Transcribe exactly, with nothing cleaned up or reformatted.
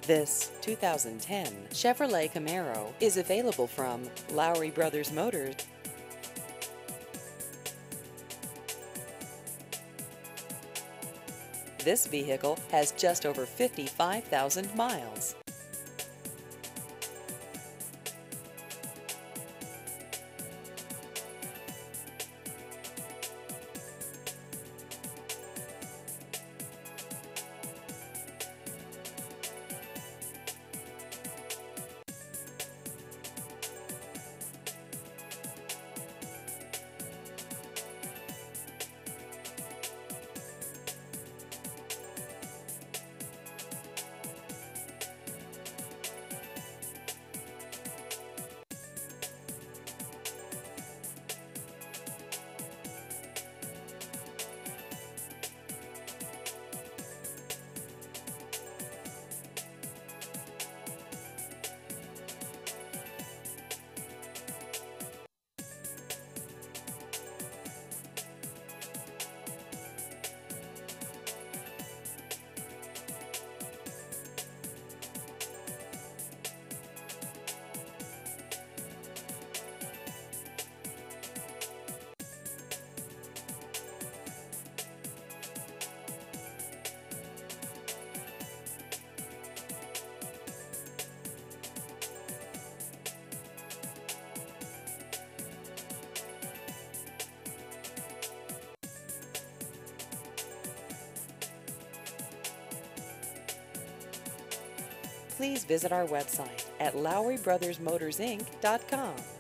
This two thousand ten Chevrolet Camaro is available from Lowry Brothers Motors. This vehicle has just over fifty-five thousand miles. Please visit our website at Lowry Brothers Motors Inc dot com.